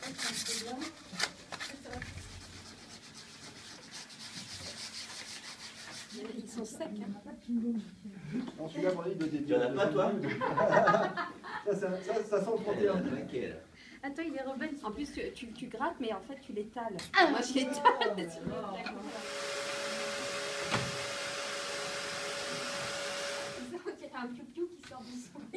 Ils sont secs. Non, celui-là, pour lui, Il y en a pas, toi? Ça sent le 31. Attends, il est rebelle. En plus, tu grattes, mais en fait, tu l'étales. Moi, je l'étale. On dirait un piou-piou qui sort du son.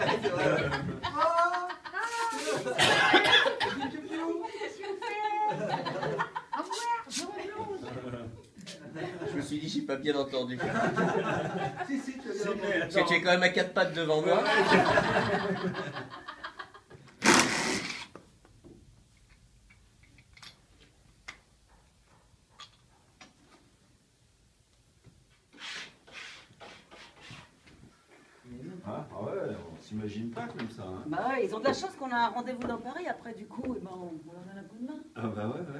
Je me suis dit, j'ai pas bien entendu. Si, tu as bien Parce que tu es quand même à 4 pattes devant moi. Ah ouais, on s'imagine pas comme ça. Hein. Bah ouais, ils ont de la chance qu'on a un rendez-vous dans Paris après, du coup, eh ben, on leur donne un coup de main. Ah bah ouais.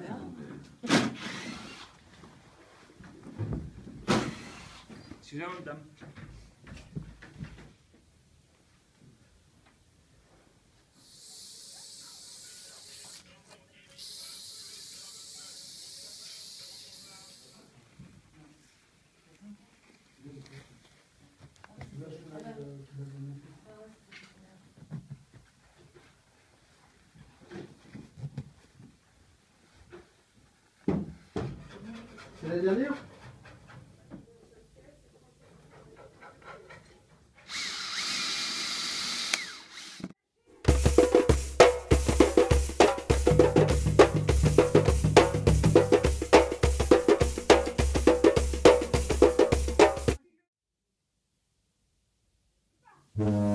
Excusez-moi, madame. C'est la dernière? Ouais.